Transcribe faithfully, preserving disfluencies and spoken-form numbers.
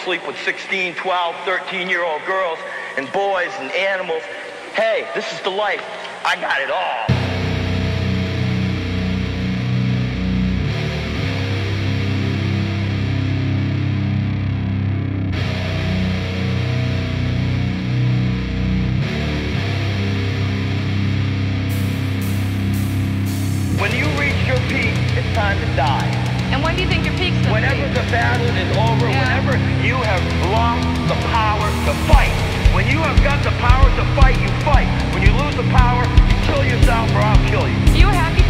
sleep with sixteen, twelve, thirteen-year-old girls and boys and animals. Hey, this is the life. I got it all. When you reach your peak, it's time to die. And when do you think your peak's going to be? Whenever the battle is over, Yeah. whenever you have lost the power to fight. When you have got the power to fight, you fight. When you lose the power, you kill yourself or I'll kill you. You happy